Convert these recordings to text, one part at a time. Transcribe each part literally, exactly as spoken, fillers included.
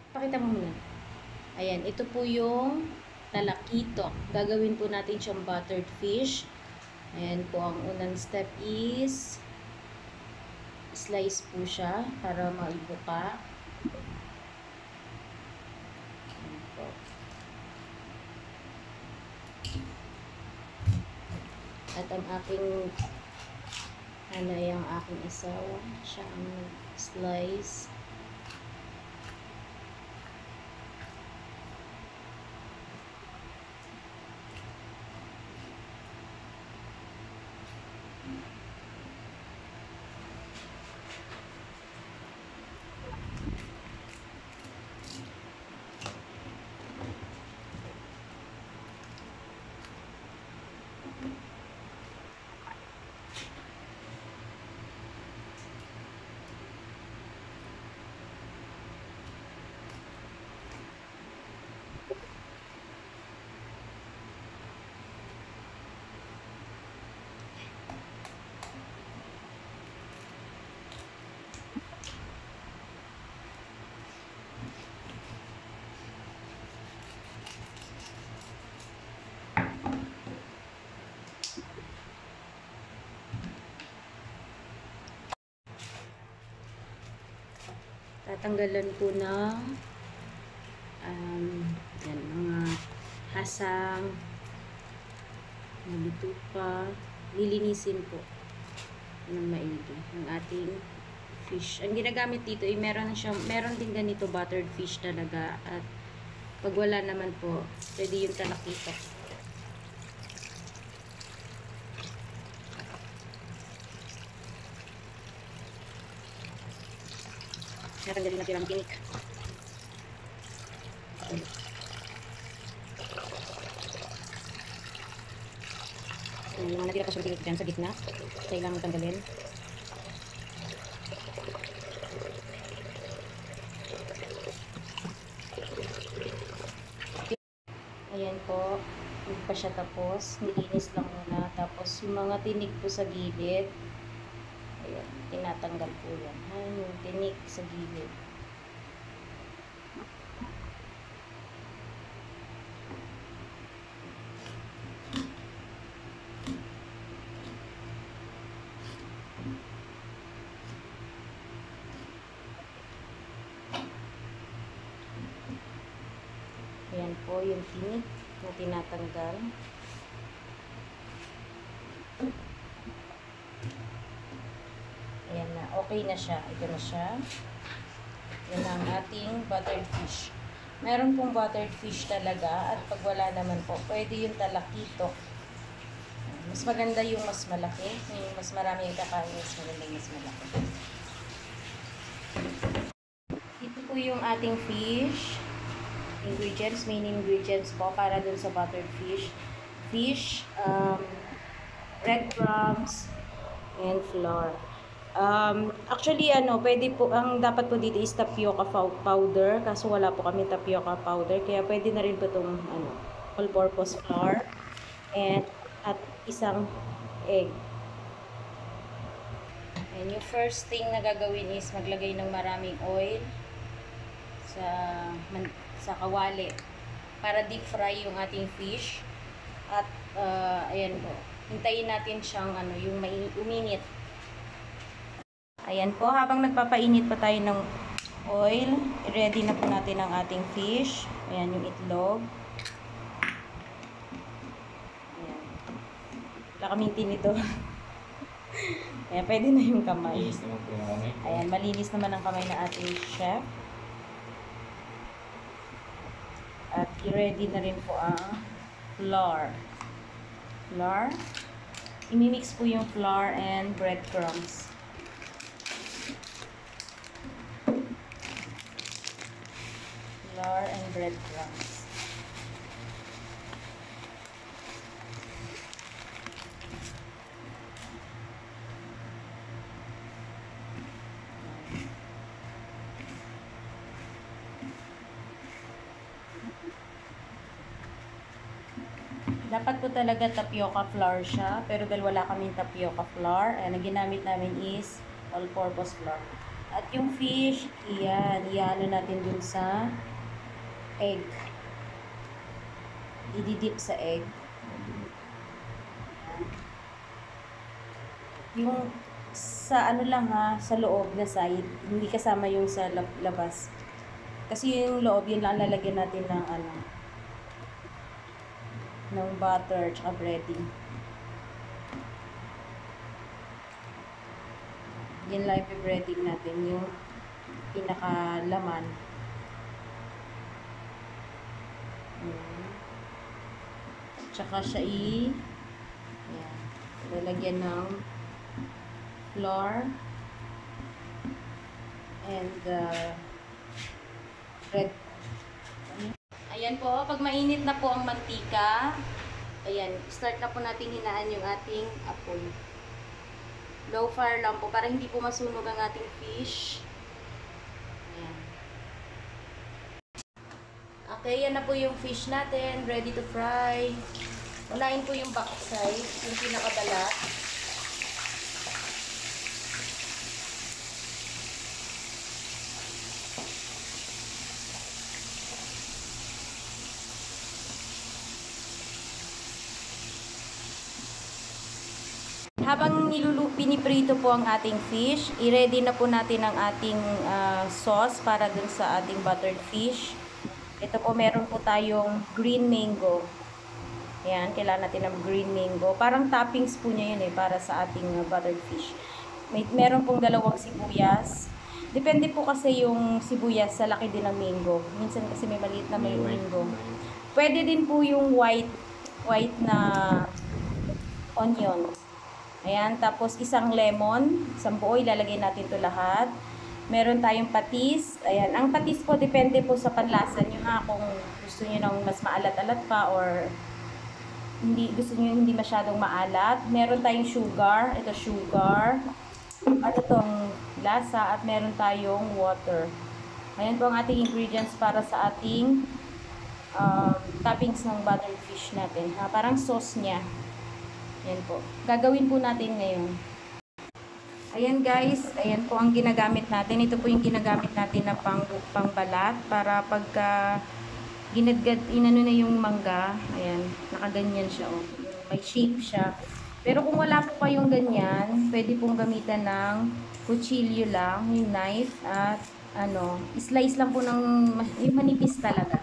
Pakita mo muna. Ayan, ito po yung talakitok. Gagawin po natin siyang buttered fish. Ayan po, ang unang step is slice po siya para maibuka. Ayan po. At ang aking ano yung aking asawa, siya ang slice. Tatanggalan po ng um, yan, mga hasang, nabituka, lilinisin po ng maigi ang ating fish. Ang ginagamit dito ay meron siyang, meron din ganito buttered fish talaga, at pag wala naman po, pwede yung talakitok. Natanggalin natin ang tinik. Yung mga natira pa siya tinik dyan sa gitna, kailangan tanggalin. Ayan po, hindi pa siya tapos, nilinis lang muna. Tapos yung mga tinik po sa gilid, ayan, tinatanggal po yan. Ayan yung tinik sa gilid. Ayan po yung tinik na tinatanggal. Ayan na, okay na siya. Ito na siya. Yan ang ating buttered fish. Meron pong buttered fish talaga, at pag wala naman po, pwede yung talakitok. Mas maganda yung mas malaki. Yung mas marami yung kakain, mas maganda yung mas malaki. Ito po yung ating fish. Ingredients, main ingredients po para dun sa buttered fish. Fish, um, breadcrumbs, and flour. Um, actually, ano, pwede po, ang dapat po dito is tapioca powder, kaso wala po kami tapioca powder, kaya pwede na rin po itong, ano, all-purpose flour, and, at isang egg. And yung first thing na gagawin is maglagay ng maraming oil sa, sa kawali, para deep fry yung ating fish. At, uh, ayan po, hintayin natin siyang, ano, yung may uminit. Ayan po, habang nagpapainit pa tayo ng oil, ready na po natin ang ating fish. Ayan yung itlog. Ayan. Wala kaming tinidor. Ayan, pwede na yung kamay. Malinis naman po yung kamay. Ayan, malinis naman ang kamay na ating chef. At i-ready na rin po ang flour. Flour. Imimix po yung flour and breadcrumbs. Flour and breadcrumbs. Dapat po talaga tapioca flour siya, pero dahil wala kaming tapioca flour, ang ginamit namin is all-purpose flour. At yung fish, iyan, iano natin dun sa egg. Ididip sa egg. Yung sa ano lang ha, sa loob na side, hindi kasama yung sa labas. Kasi yung loob, yun lang lalagyan natin ng ano, ng butter tsaka breading. Yan lang yung breading natin, yung pinakalaman. Hmm. Tsaka siya i yan, lalagyan ng flour and uh, bread. Ayan po, pag mainit na po ang mantika, ayan, start na po natin hinaan yung ating apoy. Low fire lang po para hindi po masunog ang ating fish. Ayan. Okay, yan na po yung fish natin, ready to fry. Unahin po yung backside, yung pinakabalat. Habang nilulu piniprito po ang ating fish, i-ready na po natin ang ating uh, sauce para dun sa ating buttered fish. Ito po, meron po tayong green mango. Ayan, kailangan natin ng green mango. Parang toppings po niya yun eh, para sa ating uh, buttered fish. May, meron pong dalawang sibuyas. Depende po kasi yung sibuyas sa laki din ng mango. Minsan kasi may maliit na may mango. Pwede din po yung white, white na onion. Ayan, tapos isang lemon, isang buo, ilalagay natin ito lahat. Meron tayong patis. Ayan, ang patis po depende po sa panlasa nyo ha, kung gusto nyo ng mas maalat-alat pa or hindi gusto nyo hindi masyadong maalat. Meron tayong sugar, ito sugar. At itong lasa at meron tayong water. Ayan po ang ating ingredients para sa ating um, toppings ng buttered fish natin. Ha, parang sauce niya. Ayan po. Gagawin po natin ngayon. Ayan guys, ayan po ang ginagamit natin. Ito po yung ginagamit natin na pang, pangbalat para pagka ginadgad, inano na yung mangga. Ayan, nakaganyan siya. Oh. May shape siya. Pero kung wala po kayong ganyan, pwede pong gamitan ng kutsilyo lang, yung knife at ano, slice lang po ng yung manipis talaga.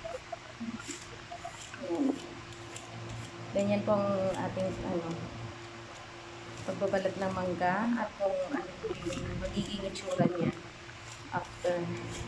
Ayan. Ganyan po ang ating ano, pagbabalat ng mangga at kung ano yung magiging itsura niya after.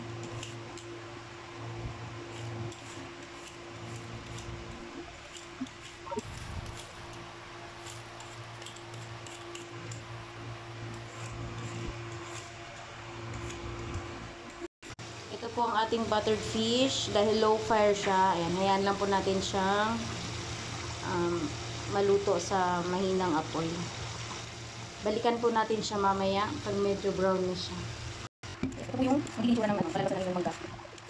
Ito po ang ating buttered fish dahil low fire siya. Ayan, hayaan lang po natin siyang um, maluto sa mahinang apoy. Balikan po natin siya mamaya pag medyo brown na siya. Ito po yung magiging itsura ng ano, palalabasan ng mangga.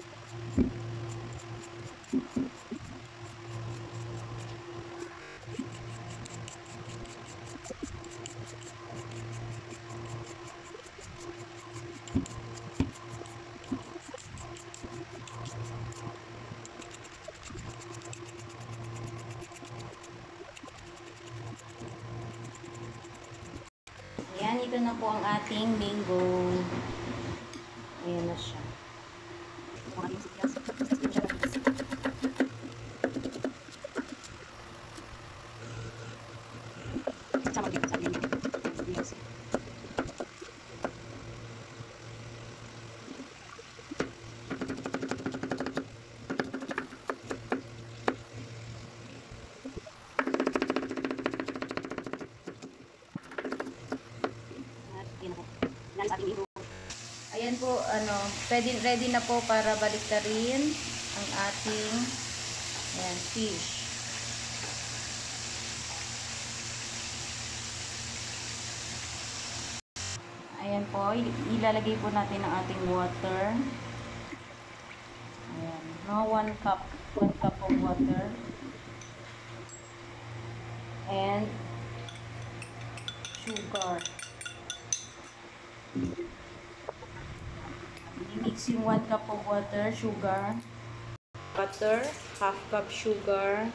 Ayan, ito na po ang ating mango. Ayan na siya. Ayan po, ano, ready, ready na po para baliktarin ang ating ayan, fish. Ayan po, ilalagay po natin ang ating water. Ayan, no, one cup, one cup of water. And sugar. mix yung one cup of water, sugar, butter, half cup sugar.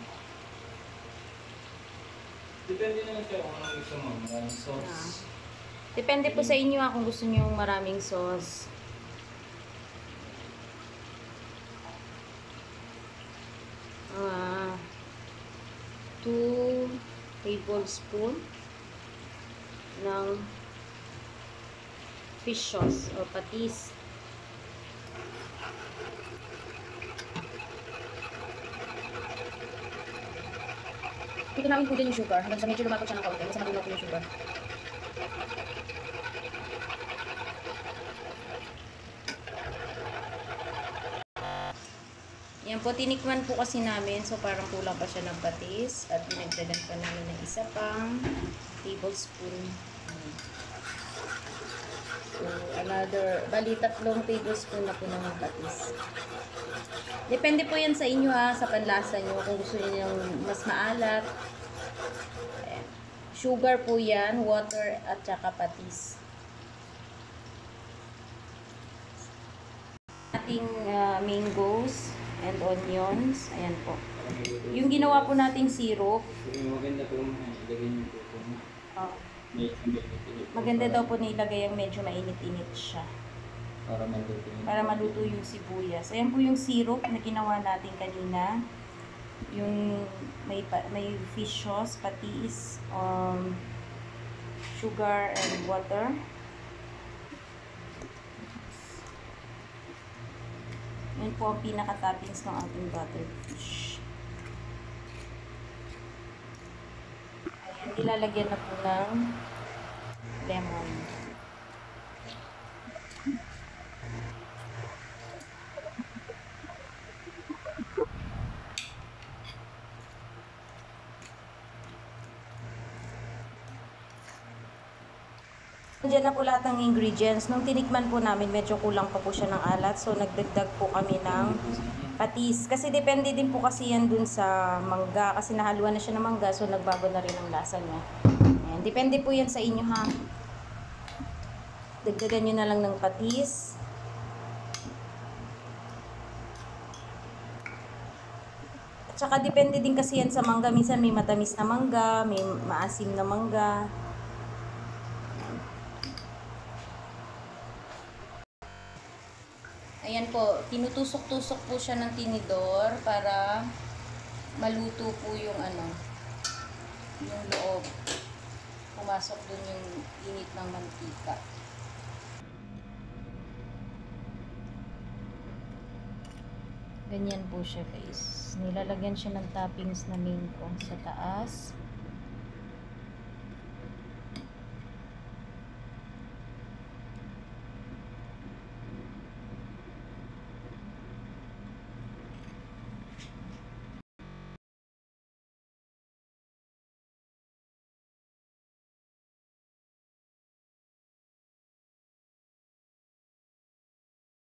Depende naman siya kung anong gusto mo. Maraming sauce. Ah. Depende po sa inyo kung gusto niyo yung maraming sauce. Ah, two tablespoon ng fish sauce o patis. Dito namin po din yung sugar. Hanggang sa medyo lumakot siya ng kaunti. Hanggang sa malunaw po yung sugar. Yan po, tinikman po kasi namin. So, parang kulang pa siya ng patis. At dinagdagan pa namin ng isa pang tablespoon. So, another, bali tatlong tablespoon na po ng patis. Depende po yan sa inyo ha, sa panlasa nyo. Kung gusto niyo yung mas maalat. Ayan. Sugar po yan, water at saka patis. Ating uh, mangoes and onions. Ayan po. Yung ginawa po nating syrup. Maganda po ilagay niyo po ito. Oh. Maganda daw po nilagay yung medyo mainit-init siya. Para maluto yung, para maluto yung sibuyas. Ayan po yung syrup na ginawa natin kanina. Yung may, may fish sauce, patis, um, sugar, and water. Yan po ang pinaka-toppings ng ating buttered fish. Ayan, ilalagyan na po ng lemon. Diyan na po lahat ng ingredients. Nung tinikman po namin, medyo kulang pa po siya ng alat. So, nagdagdag po kami ng patis. Kasi depende din po kasi yan dun sa mangga. Kasi nahaluan na siya ng mangga. So, nagbago na rin ang lasa niya. Ayan. Depende po yan sa inyo ha. Dagdagan nyo na lang ng patis. At saka depende din kasi yan sa mangga. Minsan may matamis na mangga, may maasim na mangga. Ayan po, tinutusok-tusok po siya ng tinidor para maluto po yung ano, yung loob. Pumasok dun yung init ng mantika. Ganyan po siya guys. Nilalagyan siya ng toppings na mango sa taas.